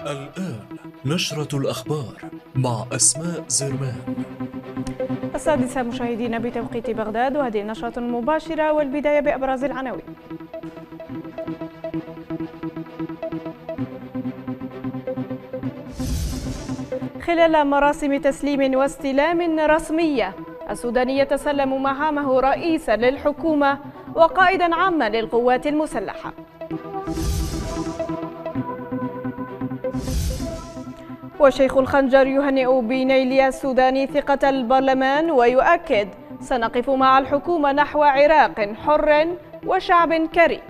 الآن نشرة الأخبار مع أسماء زرمان. 6 مشاهدينا بتوقيت بغداد، وهذه النشرة المباشرة والبداية بأبرز العناوين. خلال مراسم تسليم واستلام رسمية، السوداني يتسلم مهامه رئيسا للحكومة وقائدا عاما للقوات المسلحة. وشيخ الخنجر يهنئ بنيل السوداني ثقة البرلمان ويؤكد: سنقف مع الحكومة نحو عراق حر وشعب كريم.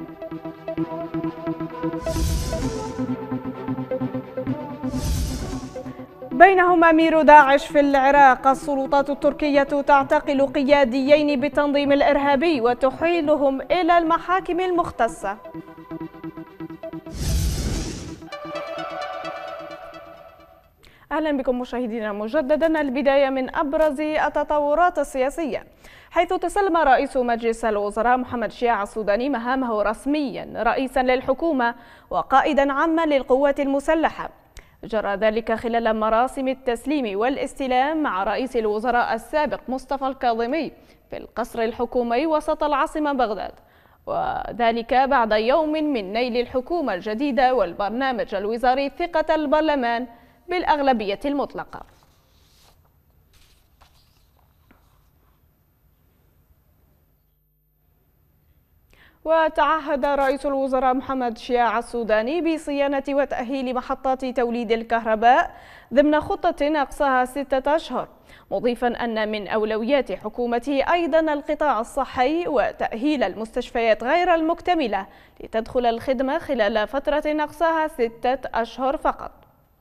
بينهم أمير داعش في العراق، السلطات التركية تعتقل قياديين بالتنظيم الإرهابي وتحيلهم إلى المحاكم المختصة. أهلا بكم مشاهدينا مجددا. البداية من أبرز التطورات السياسية، حيث تسلم رئيس مجلس الوزراء محمد شياع السوداني مهامه رسميا رئيسا للحكومة وقائدا عاما للقوات المسلحة. جرى ذلك خلال مراسم التسليم والاستلام مع رئيس الوزراء السابق مصطفى الكاظمي في القصر الحكومي وسط العاصمة بغداد، وذلك بعد يوم من نيل الحكومة الجديدة والبرنامج الوزاري ثقة البرلمان بالأغلبية المطلقة. وتعهد رئيس الوزراء محمد شياع السوداني بصيانة وتأهيل محطات توليد الكهرباء ضمن خطة أقصاها 6 أشهر، مضيفا أن من أولويات حكومته أيضا القطاع الصحي وتأهيل المستشفيات غير المكتملة لتدخل الخدمة خلال فترة أقصاها 6 أشهر فقط.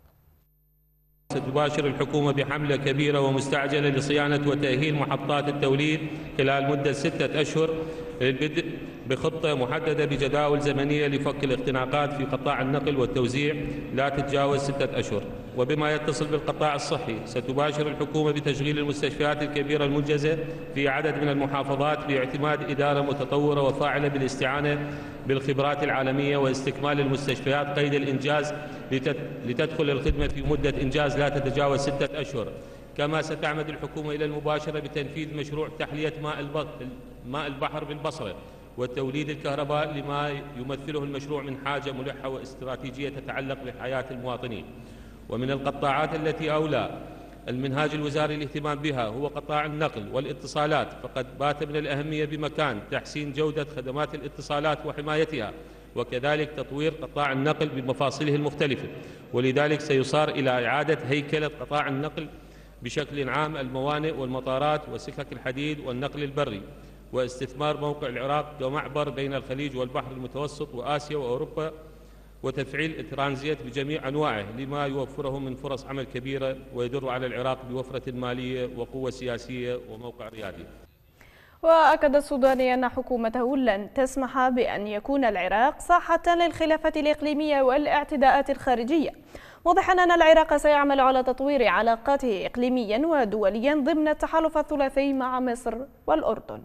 ستباشر الحكومة بحملة كبيرة ومستعجلة لصيانة وتأهيل محطات التوليد خلال مدة 6 أشهر، للبدء بخطة محددة بجداول زمنية لفك الاختناقات في قطاع النقل والتوزيع لا تتجاوز 6 أشهر. وبما يتصل بالقطاع الصحي، ستباشر الحكومة بتشغيل المستشفيات الكبيرة المنجزة في عدد من المحافظات باعتماد إدارة متطورة وفاعلة بالاستعانة بالخبرات العالمية، واستكمال المستشفيات قيد الإنجاز لتدخل الخدمة في مدة إنجاز لا تتجاوز 6 أشهر. كما ستعمد الحكومة إلى المباشرة بتنفيذ مشروع تحلية ماء البحر بالبصرة وتوليد الكهرباء لما يمثله المشروع من حاجة ملحة واستراتيجية تتعلق بحياة المواطنين. ومن القطاعات التي أولى المنهاج الوزاري الاهتمام بها هو قطاع النقل والاتصالات، فقد بات من الأهمية بمكان تحسين جودة خدمات الاتصالات وحمايتها، وكذلك تطوير قطاع النقل بمفاصله المختلفة. ولذلك سيصار إلى إعادة هيكلة قطاع النقل بشكل عام، الموانئ والمطارات وسكك الحديد والنقل البري، واستثمار موقع العراق كمعبر بين الخليج والبحر المتوسط وآسيا وأوروبا، وتفعيل الترانزيت بجميع أنواعه لما يوفره من فرص عمل كبيرة ويدر على العراق بوفرة مالية وقوة سياسية وموقع ريادي. وأكد السوداني أن حكومته لن تسمح بأن يكون العراق ساحة للخلافة الإقليمية والاعتداءات الخارجية، واضحا أن العراق سيعمل على تطوير علاقاته إقليميا ودوليا ضمن التحالف الثلاثي مع مصر والأردن.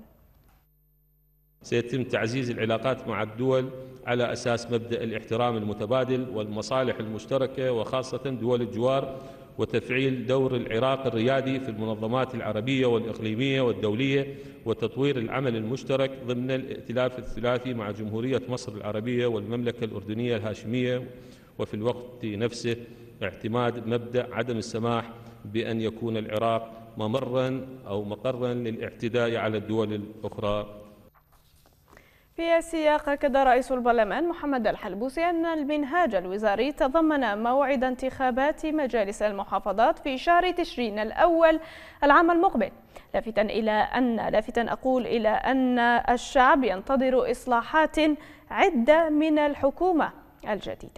سيتم تعزيز العلاقات مع الدول على أساس مبدأ الاحترام المتبادل والمصالح المشتركة، وخاصة دول الجوار، وتفعيل دور العراق الريادي في المنظمات العربية والإقليمية والدولية، وتطوير العمل المشترك ضمن الائتلاف الثلاثي مع جمهورية مصر العربية والمملكة الأردنية الهاشمية، وفي الوقت نفسه اعتماد مبدأ عدم السماح بأن يكون العراق ممرا أو مقرا للاعتداء على الدول الأخرى. في السياق، أكد رئيس البرلمان محمد الحلبوسي أن المنهاج الوزاري تضمن موعد انتخابات مجالس المحافظات في شهر تشرين الأول العام المقبل، لافتا إلى أن الشعب ينتظر إصلاحات عدة من الحكومة الجديدة.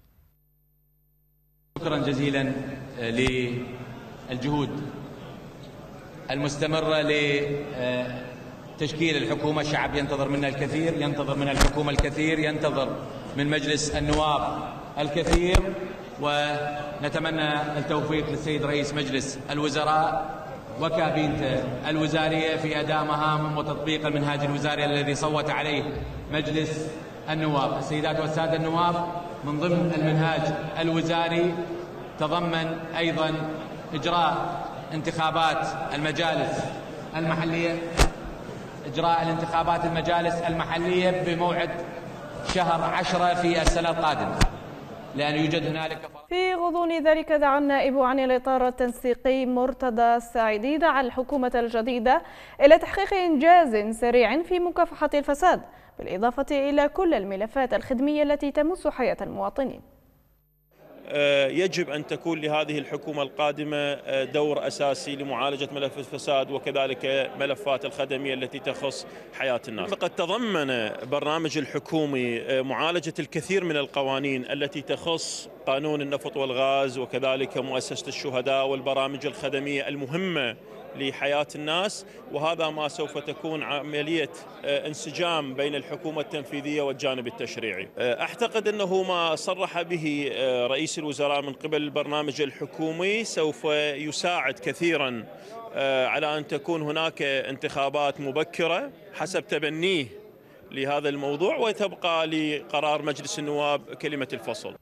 شكرا جزيلا للجهود المستمرة تشكيل الحكومة. الشعب ينتظر منا الكثير، ينتظر من الحكومة الكثير، ينتظر من مجلس النواب الكثير، ونتمنى التوفيق للسيد رئيس مجلس الوزراء وكابينته الوزارية في أداء مهامهم وتطبيق المنهاج الوزاري الذي صوت عليه مجلس النواب. السيدات والسادة النواب، من ضمن المنهاج الوزاري تضمن أيضا إجراء انتخابات المجالس المحلية بموعد شهر 10 في السنة القادمة، لأن يوجد هنالك في غضون ذلك دعا النائب عن الإطار التنسيقي مرتضى السعيدي دعا الحكومة الجديدة إلى تحقيق إنجاز سريع في مكافحة الفساد، بالإضافة إلى كل الملفات الخدمية التي تمس حياة المواطنين. يجب أن تكون لهذه الحكومة القادمة دور أساسي لمعالجة ملف الفساد وكذلك ملفات الخدمية التي تخص حياة الناس. فقد تضمن برنامج الحكومي معالجة الكثير من القوانين التي تخص قانون النفط والغاز وكذلك مؤسسة الشهداء والبرامج الخدمية المهمة لحياة الناس، وهذا ما سوف تكون عملية انسجام بين الحكومة التنفيذية والجانب التشريعي. أعتقد أنه ما صرح به رئيس الوزراء من قبل البرنامج الحكومي سوف يساعد كثيرا على أن تكون هناك انتخابات مبكرة حسب تبنيه لهذا الموضوع، وتبقى لقرار مجلس النواب كلمة الفصل.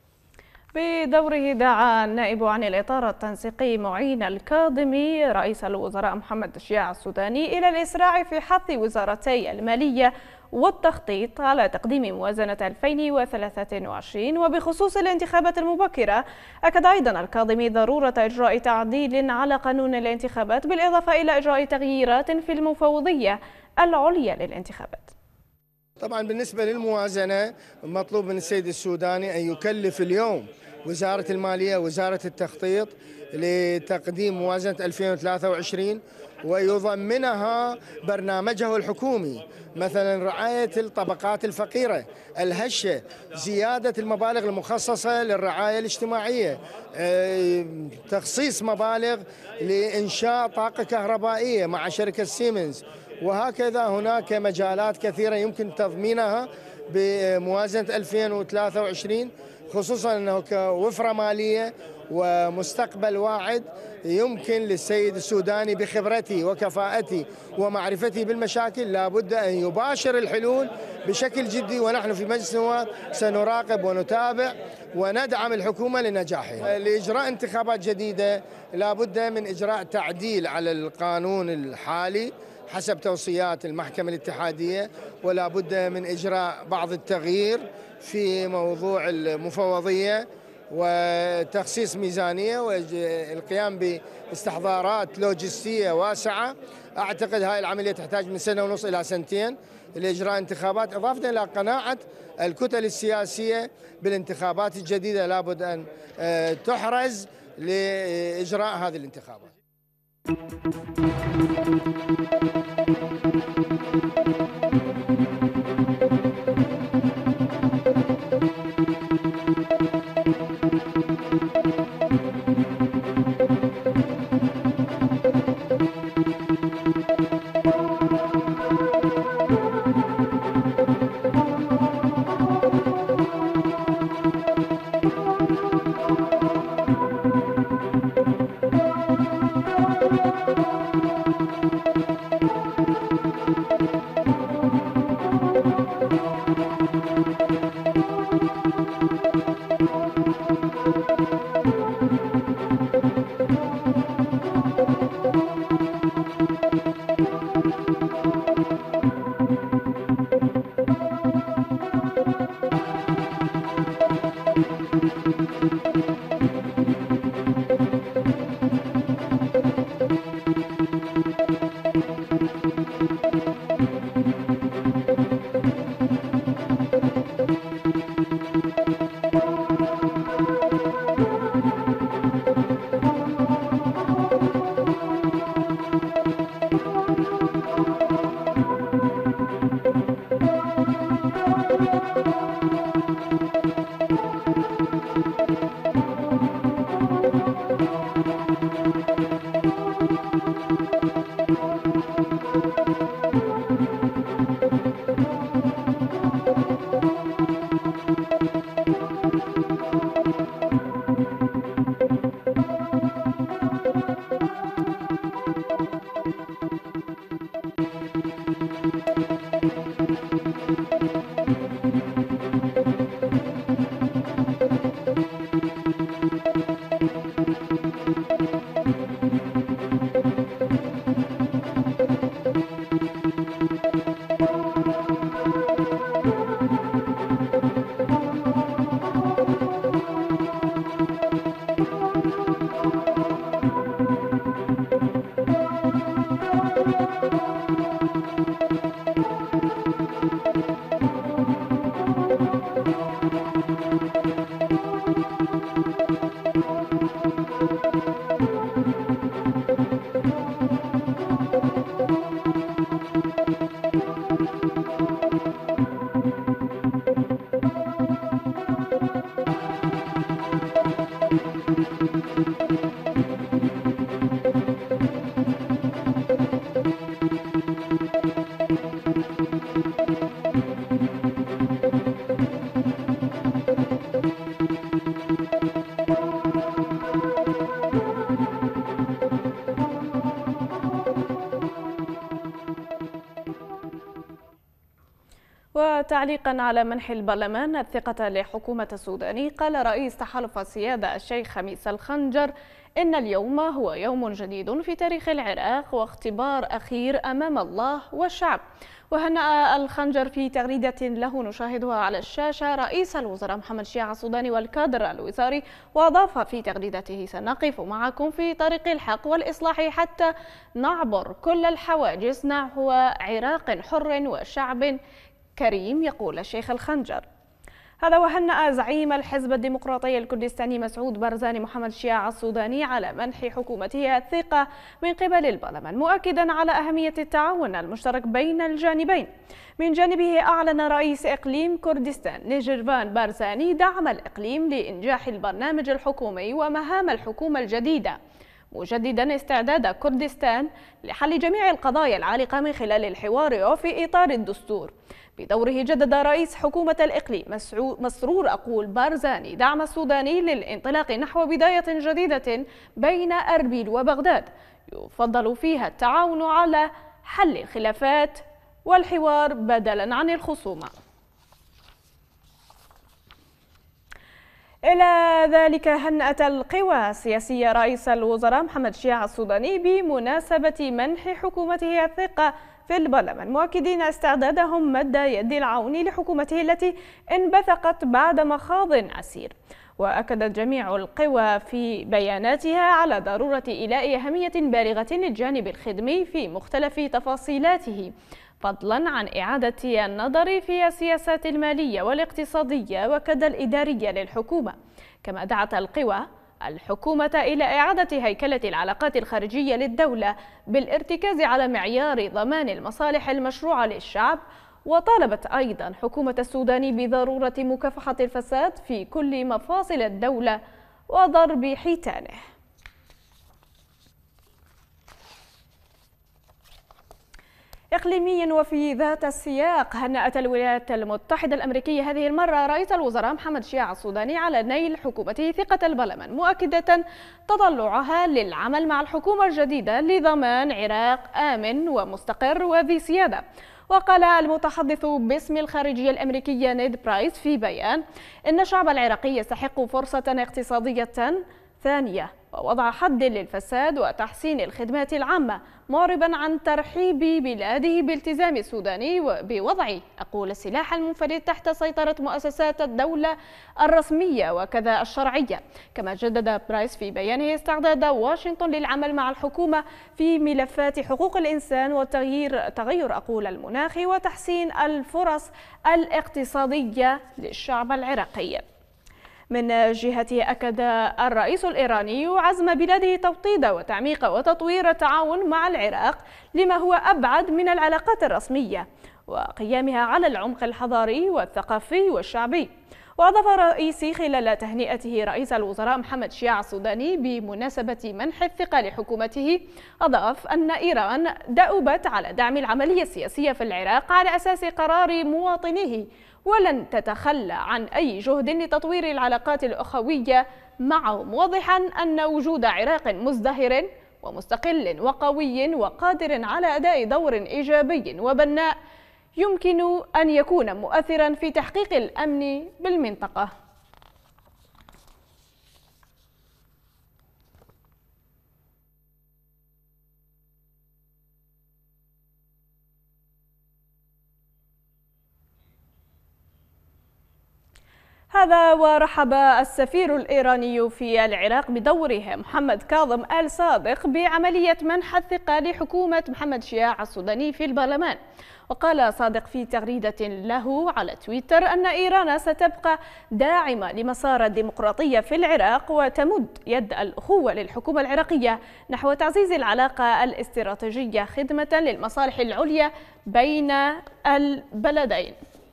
بدوره دعا النائب عن الإطار التنسيقي معين الكاظمي رئيس الوزراء محمد شياع السوداني إلى الإسراع في حث وزارتي المالية والتخطيط على تقديم موازنة 2023. وبخصوص الانتخابات المبكرة، أكد أيضا الكاظمي ضرورة إجراء تعديل على قانون الانتخابات، بالإضافة إلى إجراء تغييرات في المفوضية العليا للانتخابات. طبعا بالنسبة للموازنة مطلوب من السيد السوداني أن يكلف اليوم وزارة المالية ووزارة التخطيط لتقديم موازنة 2023 ويضمنها برنامجه الحكومي، مثلا رعاية الطبقات الفقيرة، الهشة، زيادة المبالغ المخصصة للرعاية الاجتماعية، تخصيص مبالغ لإنشاء طاقة كهربائية مع شركة سيمنز، وهكذا هناك مجالات كثيرة يمكن تضمينها بموازنة 2023، خصوصا أنه كوفرة مالية ومستقبل واعد يمكن للسيد السوداني بخبرته وكفاءته ومعرفته بالمشاكل لابد أن يباشر الحلول بشكل جدي، ونحن في مجلس النواب سنراقب ونتابع وندعم الحكومة لنجاحها. لإجراء انتخابات جديدة لابد من إجراء تعديل على القانون الحالي حسب توصيات المحكمة الاتحادية، ولا بد من إجراء بعض التغيير في موضوع المفوضية وتخصيص ميزانية والقيام باستحضارات لوجستية واسعة. أعتقد هاي العملية تحتاج من 1.5 سنة إلى 2 سنين لإجراء انتخابات، إضافة إلى قناعة الكتل السياسية بالانتخابات الجديدة لابد أن تحرز لإجراء هذه الانتخابات. وتعليقا على منح البرلمان الثقة لحكومة السودان، قال رئيس تحالف السيادة الشيخ خميس الخنجر إن اليوم هو يوم جديد في تاريخ العراق واختبار أخير أمام الله والشعب. وهنأ الخنجر في تغريدة له نشاهدها على الشاشة رئيس الوزراء محمد شياع السوداني والكادر الوزاري، وأضاف في تغريدته: سنقف معكم في طريق الحق والإصلاح حتى نعبر كل الحواجز نحو عراق حر وشعب كريم، يقول الشيخ الخنجر. هذا وهنأ زعيم الحزب الديمقراطي الكردستاني مسعود بارزاني محمد شياع السوداني على منح حكومته الثقة من قبل البرلمان، مؤكدا على أهمية التعاون المشترك بين الجانبين. من جانبه أعلن رئيس إقليم كردستان نجربان بارزاني دعم الإقليم لإنجاح البرنامج الحكومي ومهام الحكومة الجديدة، مجددا استعداد كردستان لحل جميع القضايا العالقة من خلال الحوار وفي إطار الدستور. بدوره جدد رئيس حكومة الإقليم مسرور بارزاني دعم السوداني للانطلاق نحو بداية جديدة بين أربيل وبغداد يفضل فيها التعاون على حل الخلافات والحوار بدلا عن الخصومة. إلى ذلك هنأت القوى السياسية رئيس الوزراء محمد شياع السوداني بمناسبة منح حكومته الثقة في البرلمان، مؤكدين استعدادهم مد يد العون لحكومته التي انبثقت بعد مخاض عسير. وأكدت جميع القوى في بياناتها على ضرورة إيلاء أهمية بالغة للجانب الخدمي في مختلف تفاصيلاته، فضلا عن إعادة النظر في السياسات المالية والاقتصادية وكذا الإدارية للحكومة. كما دعت القوى الحكومة إلى إعادة هيكلة العلاقات الخارجية للدولة بالارتكاز على معيار ضمان المصالح المشروعة للشعب، وطالبت أيضا حكومة السودان بضرورة مكافحة الفساد في كل مفاصل الدولة وضرب حيتانه. إقليميا وفي ذات السياق، هنأت الولايات المتحدة الأمريكية هذه المرة رئيس الوزراء محمد شياع السوداني على نيل حكومته ثقة البرلمان، مؤكدة تطلعها للعمل مع الحكومة الجديدة لضمان عراق آمن ومستقر وذي سيادة. وقال المتحدث باسم الخارجية الأمريكية نيد برايس في بيان إن الشعب العراقي يستحق فرصة اقتصادية ثانية ووضع حد للفساد وتحسين الخدمات العامة، معربا عن ترحيب بلاده بالتزام السوداني بوضع السلاح المنفرد تحت سيطرة مؤسسات الدولة الرسمية وكذا الشرعية. كما جدد برايس في بيانه استعداد واشنطن للعمل مع الحكومة في ملفات حقوق الإنسان وتغير المناخ وتحسين الفرص الاقتصادية للشعب العراقي. من جهته أكد الرئيس الإيراني عزم بلاده توطيد وتعميق وتطوير التعاون مع العراق لما هو أبعد من العلاقات الرسمية وقيامها على العمق الحضاري والثقافي والشعبي. وأضاف الرئيس خلال تهنئته رئيس الوزراء محمد شياع السوداني بمناسبة منح الثقة لحكومته، أضاف أن إيران دأبت على دعم العملية السياسية في العراق على أساس قرار مواطنيه، ولن تتخلى عن أي جهد لتطوير العلاقات الأخوية معه، موضحا أن وجود عراق مزدهر ومستقل وقوي وقادر على أداء دور إيجابي وبناء يمكن أن يكون مؤثرا في تحقيق الأمن بالمنطقة. هذا ورحب السفير الإيراني في العراق بدوره محمد كاظم آل صادق بعملية منح الثقة لحكومة محمد شياع السوداني في البرلمان. وقال صادق في تغريدة له على تويتر أن إيران ستبقى داعمة لمسار الديمقراطية في العراق وتمد يد الأخوة للحكومة العراقية نحو تعزيز العلاقة الاستراتيجية خدمة للمصالح العليا بين البلدين.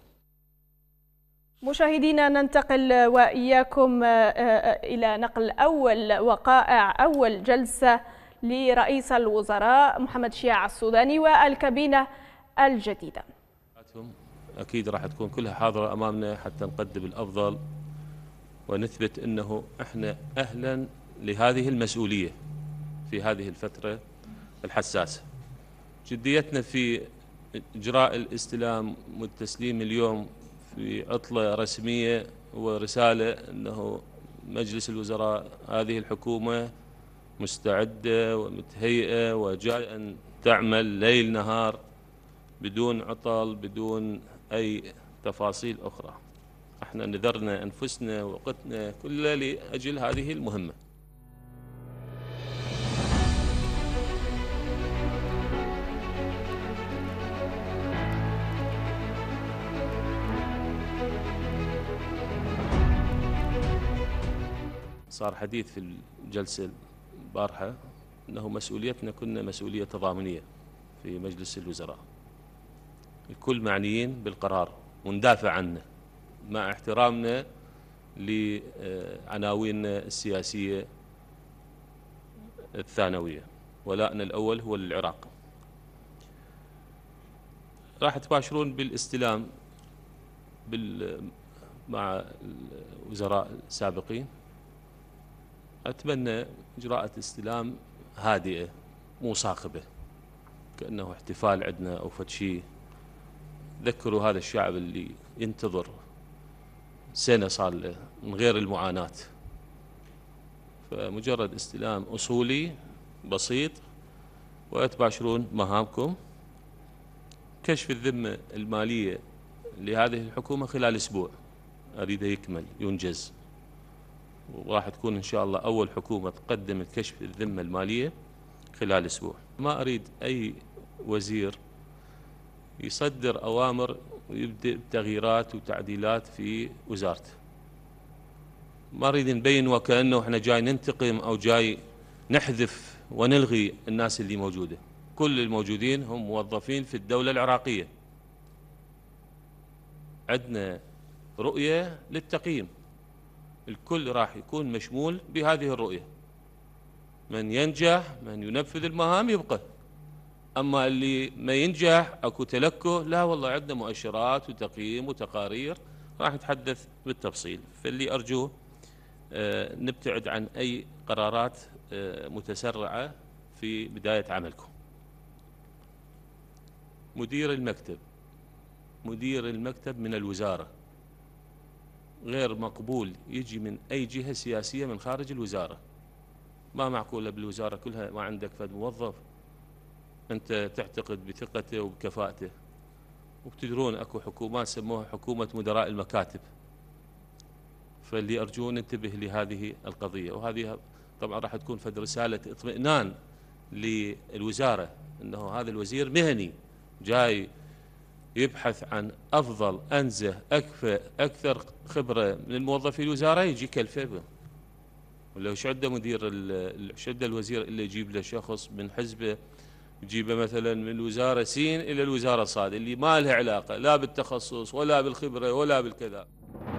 مشاهدينا، ننتقل وإياكم إلى نقل أول وقائع أول جلسة لرئيس الوزراء محمد شياع السوداني والكابينة الجديدة. أكيد راح تكون كلها حاضرة أمامنا حتى نقدم الأفضل ونثبت أنه إحنا أهلا لهذه المسؤولية في هذه الفترة الحساسة. جديتنا في إجراء الاستلام والتسليم اليوم في عطلة رسمية ورسالة أنه مجلس الوزراء هذه الحكومة مستعدة ومتهيئة وجاء أن تعمل ليل نهار بدون عطل بدون أي تفاصيل أخرى. احنا نذرنا أنفسنا ووقتنا كله لأجل هذه المهمة. صار حديث في الجلسة البارحة أنه مسؤوليتنا كنا مسؤولية تضامنية في مجلس الوزراء، الكل معنيين بالقرار وندافع عنه مع احترامنا لعناويننا السياسية الثانوية، ولائنا الأول هو للعراق. راح تباشرون بالاستلام مع الوزراء السابقين. أتمنى إجراء استلام هادئة مو صاخبة كأنه احتفال عندنا أو فد شيء. ذكروا هذا الشعب اللي ينتظر سنة صار له من غير المعاناة، فمجرد استلام أصولي بسيط وتباشرون مهامكم. كشف الذمة المالية لهذه الحكومة خلال أسبوع أريده يكمل ينجز، وراح تكون إن شاء الله أول حكومة تقدم كشف الذمة المالية خلال أسبوع. ما أريد أي وزير يصدر أوامر ويبدأ بتغييرات وتعديلات في وزارته. ما أريد نبين وكأنه إحنا جاي ننتقم أو جاي نحذف ونلغي الناس اللي موجودة. كل الموجودين هم موظفين في الدولة العراقية. عندنا رؤية للتقييم، الكل راح يكون مشمول بهذه الرؤية. من ينجح من ينفذ المهام يبقى، أما اللي ما ينجح أكو تلكه لا والله عندنا مؤشرات وتقييم وتقارير راح نتحدث بالتفصيل. فاللي أرجوه نبتعد عن أي قرارات متسرعة في بداية عملكم. مدير المكتب من الوزارة غير مقبول يجي من أي جهة سياسية من خارج الوزارة. ما معقولة بالوزارة كلها ما عندك فد موظف أنت تعتقد بثقته وبكفاءته. وبتدرون أكو حكومات سموها حكومة مدراء المكاتب، فاللي أرجون ننتبه لهذه القضية. وهذه طبعا راح تكون فد رسالة اطمئنان للوزارة أنه هذا الوزير مهني جاي يبحث عن أفضل أنزه أكثر خبرة من الموظفين الوزارة يجي كلفه. ولو شعده شعده الوزير اللي يجيب له شخص من حزبه يجيبه مثلا من الوزارة سين إلى الوزارة صاد اللي ما لها علاقة لا بالتخصص ولا بالخبرة ولا بالكذا.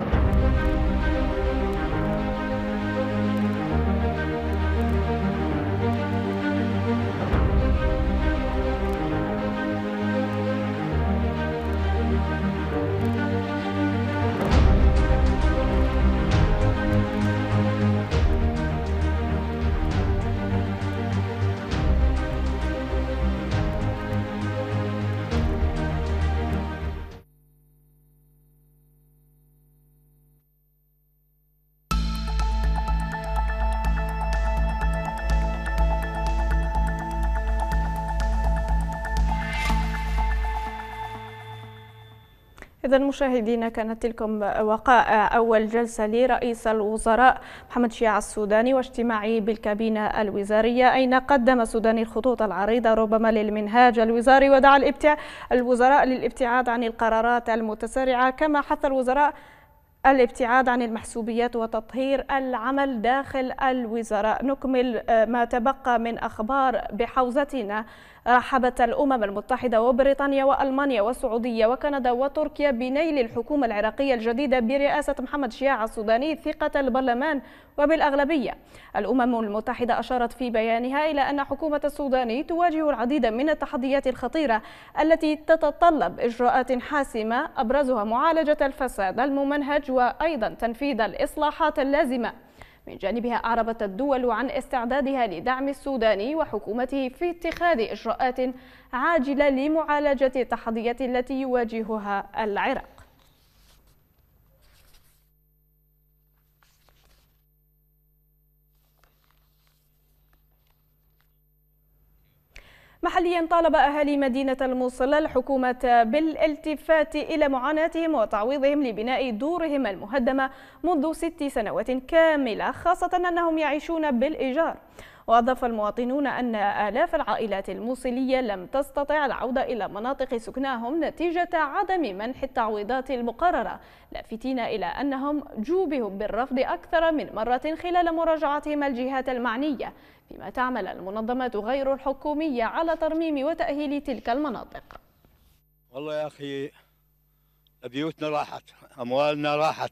إذا مشاهدينا كانت تلكم وقائع أول جلسة لرئيس الوزراء محمد شياع السوداني واجتماعه بالكابينة الوزارية، أين قدم السوداني الخطوط العريضة ربما للمنهاج الوزاري ودعا الوزراء للابتعاد عن القرارات المتسارعة، كما حث الوزراء الابتعاد عن المحسوبيات وتطهير العمل داخل الوزراء. نكمل ما تبقى من أخبار بحوزتنا. رحبت الأمم المتحدة وبريطانيا وألمانيا والسعودية وكندا وتركيا بنيل الحكومة العراقية الجديدة برئاسة محمد شياع السوداني ثقة البرلمان وبالأغلبية. الأمم المتحدة أشارت في بيانها إلى أن حكومة السوداني تواجه العديد من التحديات الخطيرة التي تتطلب إجراءات حاسمة، أبرزها معالجة الفساد الممنهج وأيضا تنفيذ الإصلاحات اللازمة من جانبها أعربت الدول عن استعدادها لدعم السودان وحكومته في اتخاذ إجراءات عاجلة لمعالجة التحديات التي يواجهها العراق. محليا طالب أهالي مدينة الموصل الحكومة بالالتفات إلى معاناتهم وتعويضهم لبناء دورهم المهدمة منذ 6 سنوات كاملة، خاصة أنهم يعيشون بالإيجار. وأضاف المواطنون أن آلاف العائلات الموصلية لم تستطع العودة إلى مناطق سكناهم نتيجة عدم منح التعويضات المقررة، لافتين إلى أنهم جوبوا بالرفض أكثر من مرة خلال مراجعتهم الجهات المعنية، فيما تعمل المنظمات غير الحكومية على ترميم وتأهيل تلك المناطق. والله يا أخي بيوتنا راحت، أموالنا راحت،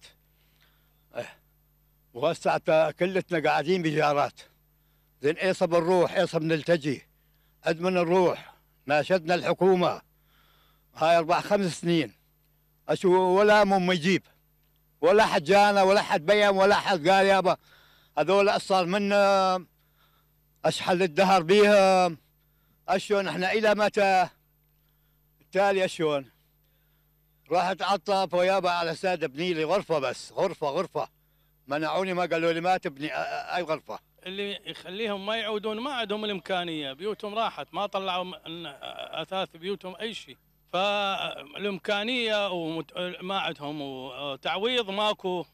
وهسه كلتنا قاعدين بجارات. زين ايصب نروح، ايصب نلتجي، قد من نروح. ناشدنا الحكومة هاي 4-5 سنين اشو ولا ما يجيب، ولا حد جانا ولا حد بيم ولا حد قال يابا هذول صار منا اشحل الدهر بيهم. اشون احنا الى متى؟ التالي اشون راح اتعطف ويابا على ساد ابني لي غرفة، بس غرفة منعوني، ما قالوا لي ما تبني اي غرفة. اللي يخليهم ما يعودون ما عندهم الإمكانية، بيوتهم راحت، ما طلعوا أثاث بيوتهم أي شيء، فالإمكانية ما عندهم وتعويض ماكو.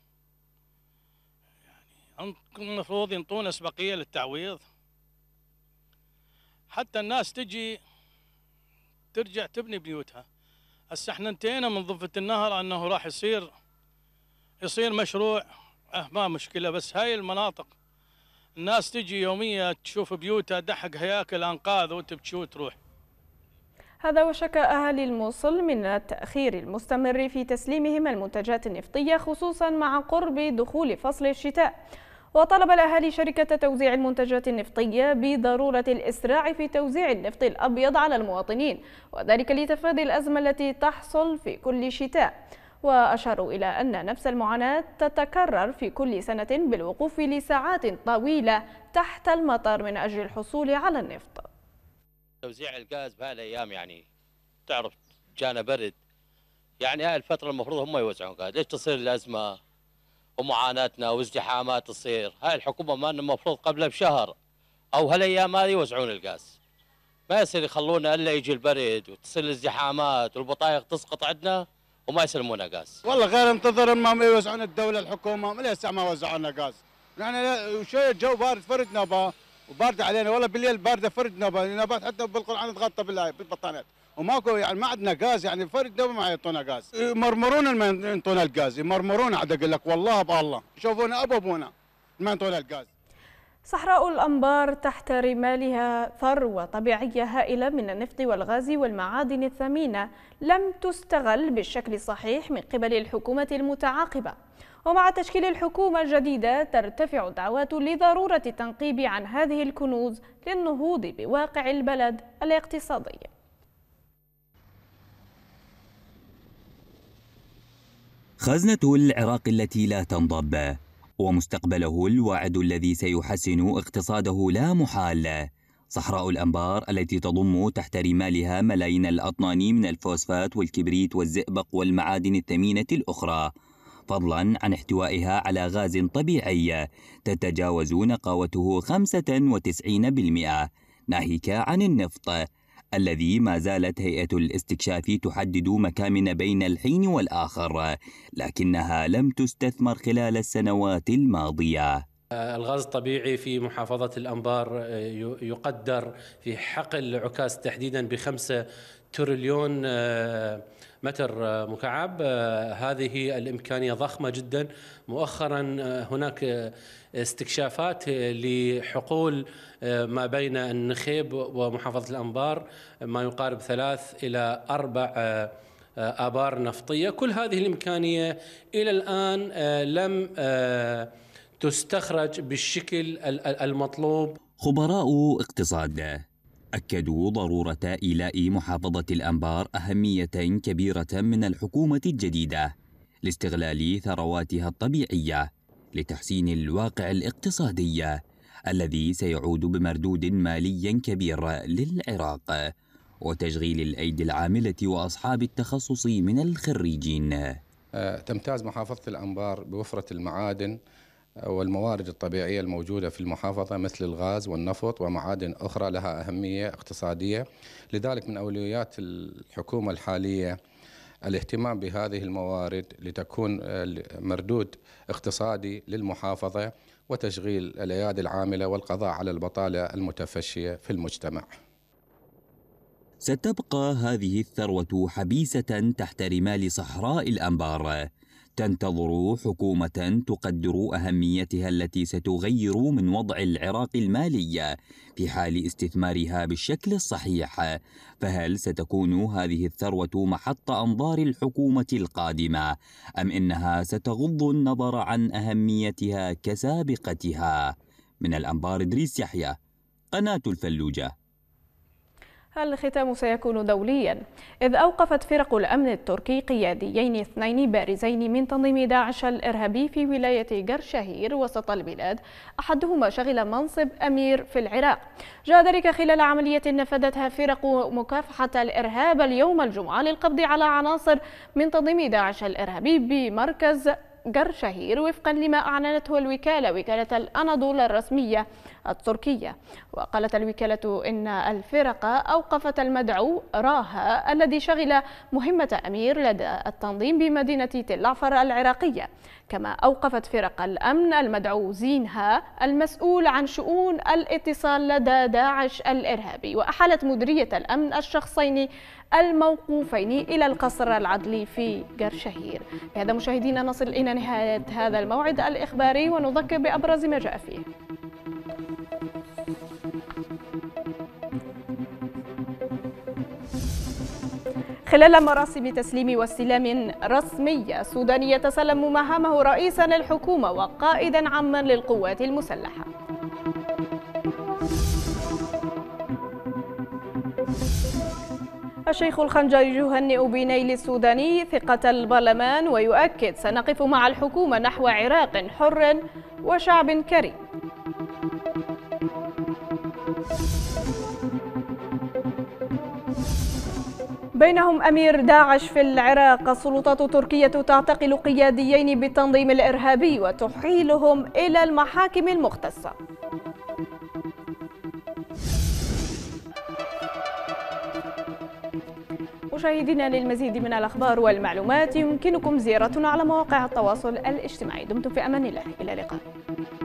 يعني المفروض ينطون أسبقية للتعويض حتى الناس ترجع تبني بيوتها. هسه احنا انتهينا من ضفة النهر أنه راح يصير مشروع، ما مشكلة، بس هاي المناطق الناس تجي يوميا تشوف بيوتها دحق هياكل انقاذ وتبكي وتروح. هذا وشكى أهالي الموصل من التأخير المستمر في تسليمهم المنتجات النفطية، خصوصا مع قرب دخول فصل الشتاء. وطلب الأهالي شركة توزيع المنتجات النفطية بضرورة الإسراع في توزيع النفط الأبيض على المواطنين، وذلك لتفادي الأزمة التي تحصل في كل شتاء. وأشاروا إلى أن نفس المعاناة تتكرر في كل سنة بالوقوف لساعات طويلة تحت المطر من أجل الحصول على النفط. توزيع الغاز بهالايام يعني تعرف جانا برد، يعني هاي الفترة المفروض هم يوزعون غاز، ليش تصير الأزمة ومعاناتنا وازدحامات تصير؟ هاي الحكومة ما المفروض قبل بشهر أو هالايام هذه يوزعون الغاز، ما يصير يخلونا إلا يجي البرد وتصير الازدحامات والبطايق تسقط عندنا وما يسلمونا غاز. والله غير انتظر ما يوزعون الدولة الحكومة، من لسه ما وزعوا لنا غاز. يعني شوية جو بارد فرد نوبة وبارد علينا، والله بالليل باردة فرد نوبة، نوبات حتى بالقرآن تغطى بالبطانات وماكو، يعني ما عندنا غاز، يعني فرد نوبة ما يعطونا غاز. يمرمرون ما ينطونا الغاز، يمرمرون عاد اقول لك والله بالله، يشوفونا ابونا ما ينطونا الغاز. صحراء الأنبار تحت رمالها ثروة طبيعية هائلة من النفط والغاز والمعادن الثمينة لم تستغل بالشكل الصحيح من قبل الحكومة المتعاقبة. ومع تشكيل الحكومة الجديدة ترتفع الدعوات لضرورة التنقيب عن هذه الكنوز للنهوض بواقع البلد الاقتصادي. خزنة العراق التي لا تنضب، ومستقبله الواعد الذي سيحسن اقتصاده لا محال. صحراء الأنبار التي تضم تحت رمالها ملايين الأطنان من الفوسفات والكبريت والزئبق والمعادن الثمينة الأخرى، فضلا عن احتوائها على غاز طبيعي تتجاوز نقاوته 95%، ناهيك عن النفط الذي ما زالت هيئة الاستكشاف تحدد مكامن بين الحين والآخر، لكنها لم تستثمر خلال السنوات الماضية. الغاز الطبيعي في محافظة الأنبار يقدر في حقل عكاظ تحديدا ب5 تريليون متر مكعب. هذه الإمكانية ضخمة جدا. مؤخرا هناك استكشافات لحقول ما بين النخيب ومحافظة الأنبار ما يقارب 3 إلى 4 آبار نفطية. كل هذه الإمكانية إلى الآن لم تستخرج بالشكل المطلوب. خبراء اقتصاد أكدوا ضرورة إيلاء محافظة الأنبار أهمية كبيرة من الحكومة الجديدة لاستغلال ثرواتها الطبيعية لتحسين الواقع الاقتصادي الذي سيعود بمردود مالي كبير للعراق وتشغيل الأيدي العاملة وأصحاب التخصص من الخريجين. تمتاز محافظة الأنبار بوفرة المعادن والموارد الطبيعية الموجودة في المحافظة مثل الغاز والنفط ومعادن أخرى لها أهمية اقتصادية، لذلك من أولويات الحكومة الحالية الاهتمام بهذه الموارد لتكون مردود اقتصادي للمحافظة وتشغيل الأيادي العاملة والقضاء على البطالة المتفشية في المجتمع. ستبقى هذه الثروة حبيسة تحت رمال صحراء الأنبار، تنتظر حكومة تقدر أهميتها التي ستغير من وضع العراق المالي في حال استثمارها بالشكل الصحيح. فهل ستكون هذه الثروة محط أنظار الحكومة القادمة أم إنها ستغض النظر عن أهميتها كسابقتها؟ من الأنبار إدريس يحيى، قناة الفلوجة. الختام سيكون دوليا، إذ أوقفت فرق الأمن التركي قياديين اثنين بارزين من تنظيم داعش الإرهابي في ولاية قرشهير وسط البلاد، أحدهما شغل منصب أمير في العراق. جاء ذلك خلال عملية نفذتها فرق مكافحة الإرهاب اليوم الجمعة للقبض على عناصر من تنظيم داعش الإرهابي بمركز قرشهير وفقا لما أعلنته وكالة الأناضول الرسمية التركية. وقالت الوكالة إن الفرق أوقفت المدعو راها الذي شغل مهمة أمير لدى التنظيم بمدينة تل عفر العراقية، كما أوقفت فرق الأمن المدعو زينها المسؤول عن شؤون الاتصال لدى داعش الإرهابي، وأحالت مديرية الأمن الشخصين الموقوفين إلى القصر العدلي في قرشهير. بهذا مشاهدينا نصل إلى نهاية هذا الموعد الإخباري ونذكر بأبرز ما جاء فيه. خلال مراسم تسليم واستلام رسمية، سوداني يتسلم مهامه رئيسا للحكومة وقائدا عاما للقوات المسلحة. الشيخ الخنجري يهنئ بنيل السوداني ثقة البرلمان ويؤكد سنقف مع الحكومة نحو عراق حر وشعب كريم. بينهم أمير داعش في العراق، السلطات التركية تعتقل قياديين بالتنظيم الإرهابي وتحيلهم إلى المحاكم المختصة. مشاهدينا، للمزيد من الأخبار والمعلومات يمكنكم زيارتنا على مواقع التواصل الاجتماعي. دمتم في أمان الله، إلى اللقاء.